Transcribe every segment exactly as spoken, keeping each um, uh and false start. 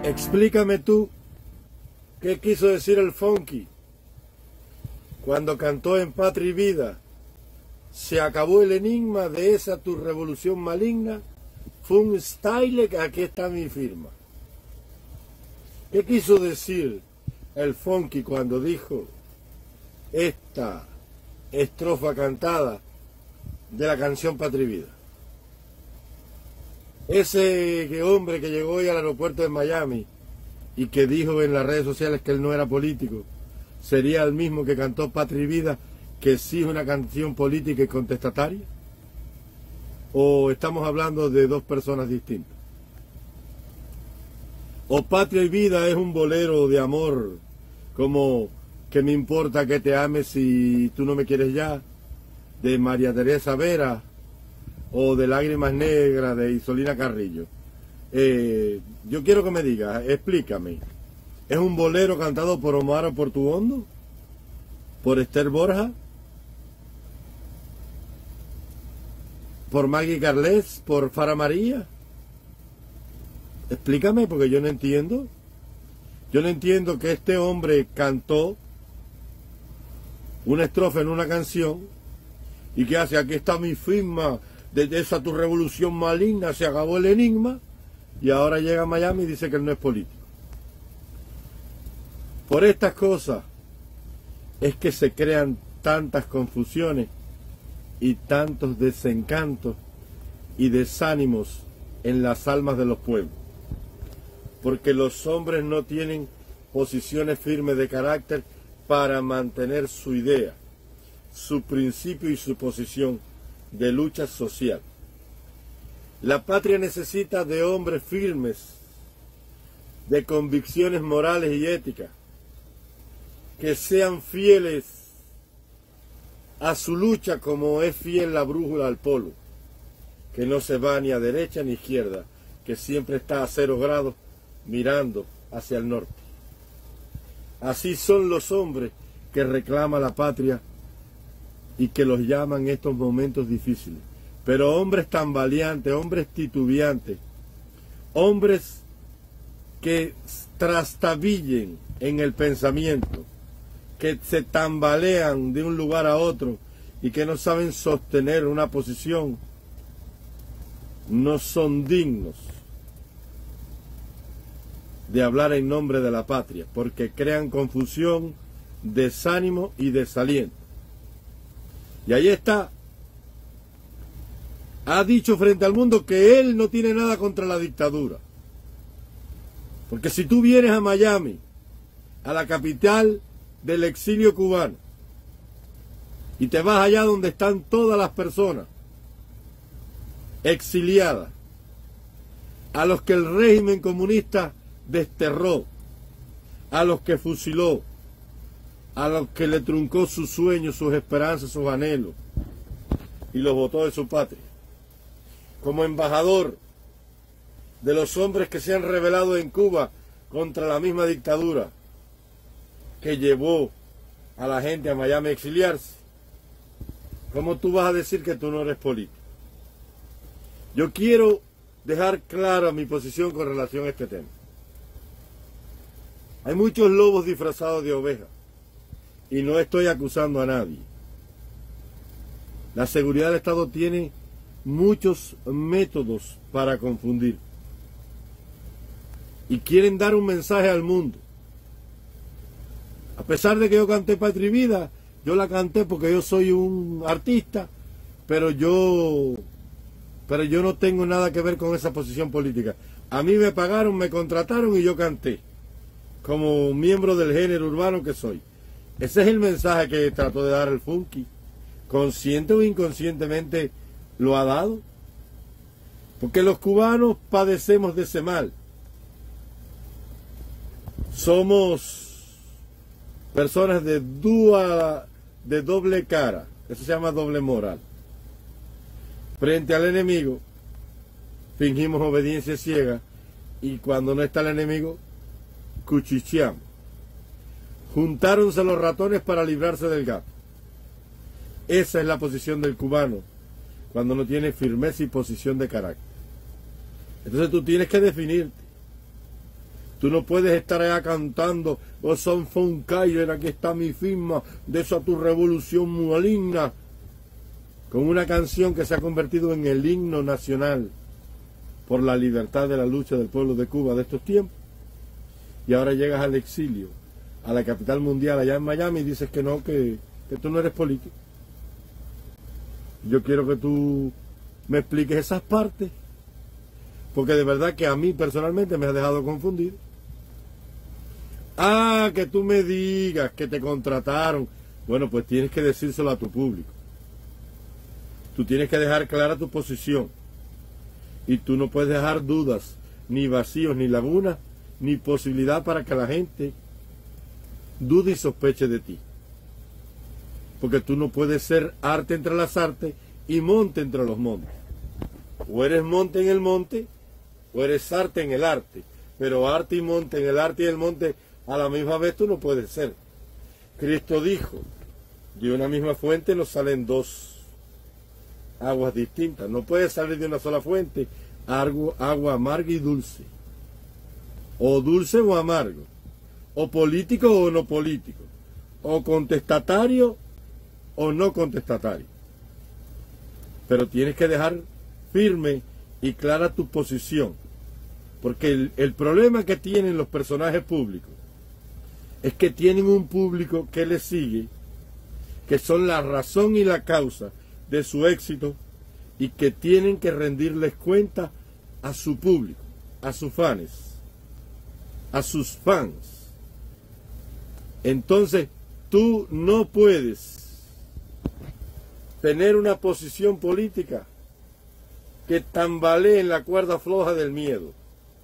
Explícame tú qué quiso decir el Funky cuando cantó en Patria y Vida. Se acabó el enigma de esa tu revolución maligna. Fue un style que aquí está mi firma. ¿Qué quiso decir el Funky cuando dijo esta estrofa cantada de la canción Patria y Vida? Ese hombre que llegó hoy al aeropuerto de Miami y que dijo en las redes sociales que él no era político, ¿sería el mismo que cantó Patria y Vida, que sí es una canción política y contestataria? ¿O estamos hablando de dos personas distintas? ¿O Patria y Vida es un bolero de amor, como que me importa que te ames si tú no me quieres ya, de María Teresa Vera, o de Lágrimas Negras de Isolina Carrillo? Eh, yo quiero que me digas, explícame, ¿es un bolero cantado por Omar Portuondo? ¿Por Esther Borja? ¿Por Maggie Carles? ¿Por Fara María? Explícame, porque yo no entiendo. Yo no entiendo que este hombre cantó una estrofa en una canción y que hace, aquí está mi firma, de esa tu revolución maligna, se acabó el enigma, y ahora llega a Miami y dice que él no es político. Por estas cosas es que se crean tantas confusiones y tantos desencantos y desánimos en las almas de los pueblos, porque los hombres no tienen posiciones firmes de carácter para mantener su idea, su principio y su posición de lucha social. La patria necesita de hombres firmes, de convicciones morales y éticas, que sean fieles a su lucha como es fiel la brújula al polo, que no se va ni a derecha ni a izquierda, que siempre está a cero grados mirando hacia el norte. Así son los hombres que reclaman la patria y que los llaman en estos momentos difíciles. Pero hombres tambaleantes, hombres titubeantes, hombres que trastabillen en el pensamiento, que se tambalean de un lugar a otro y que no saben sostener una posición, no son dignos de hablar en nombre de la patria, porque crean confusión, desánimo y desaliento. Y ahí está. Ha dicho frente al mundo que él no tiene nada contra la dictadura. Porque si tú vienes a Miami, a la capital del exilio cubano, y te vas allá donde están todas las personas exiliadas, a los que el régimen comunista desterró, a los que fusiló, a los que le truncó sus sueños, sus esperanzas, sus anhelos, y los botó de su patria. Como embajador de los hombres que se han rebelado en Cuba contra la misma dictadura que llevó a la gente a Miami a exiliarse, ¿cómo tú vas a decir que tú no eres político? Yo quiero dejar clara mi posición con relación a este tema. Hay muchos lobos disfrazados de ovejas. Y no estoy acusando a nadie. La seguridad del Estado tiene muchos métodos para confundir. Y quieren dar un mensaje al mundo. A pesar de que yo canté Patria y Vida, yo la canté porque yo soy un artista, pero yo, pero yo no tengo nada que ver con esa posición política. A mí me pagaron, me contrataron y yo canté, como miembro del género urbano que soy. Ese es el mensaje que trató de dar el Funky. Consciente o inconscientemente lo ha dado. Porque los cubanos padecemos de ese mal. Somos personas de, dua, de doble cara. Eso se llama doble moral. Frente al enemigo, fingimos obediencia ciega. Y cuando no está el enemigo, cuchicheamos. Juntáronse los ratones para librarse del gato. Esa es la posición del cubano cuando no tiene firmeza y posición de carácter. Entonces tú tienes que definirte. Tú no puedes estar allá cantando, oh, son Fonkailer, aquí está mi firma, de esa tu revolución maligna, con una canción que se ha convertido en el himno nacional por la libertad de la lucha del pueblo de Cuba de estos tiempos. Y ahora llegas al exilio, a la capital mundial allá en Miami, y dices que no, que, que tú no eres político. Yo quiero que tú me expliques esas partes, porque de verdad que a mí personalmente me ha dejado confundido. Ah, que tú me digas que te contrataron. Bueno, pues tienes que decírselo a tu público. Tú tienes que dejar clara tu posición. Y tú no puedes dejar dudas, ni vacíos, ni lagunas, ni posibilidad para que la gente dude y sospeche de ti. Porque tú no puedes ser arte entre las artes y monte entre los montes. O eres monte en el monte, o eres arte en el arte. Pero arte y monte en el arte y el monte a la misma vez tú no puedes ser. Cristo dijo, de una misma fuente no salen dos aguas distintas. No puede salir de una sola fuente agua, agua amarga y dulce. O dulce o amargo. O político o no político. O contestatario o no contestatario. Pero tienes que dejar firme y clara tu posición. Porque el, el problema que tienen los personajes públicos es que tienen un público que les sigue, que son la razón y la causa de su éxito, y que tienen que rendirles cuenta a su público, a sus fans, a sus fans. Entonces, tú no puedes tener una posición política que tambalee en la cuerda floja del miedo,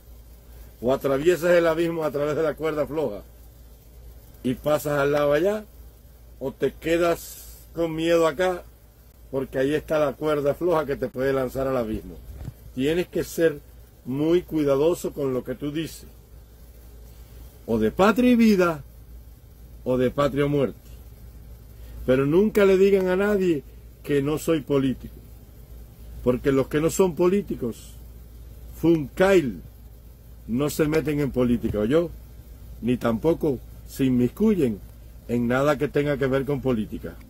o atraviesas el abismo a través de la cuerda floja y pasas al lado allá, o te quedas con miedo acá, porque ahí está la cuerda floja que te puede lanzar al abismo. Tienes que ser muy cuidadoso con lo que tú dices, o de patria y vida, o de patria o muerte. Pero nunca le digan a nadie que no soy político, porque los que no son políticos, Funkail, no se meten en política, o yo, ni tampoco se inmiscuyen en nada que tenga que ver con política.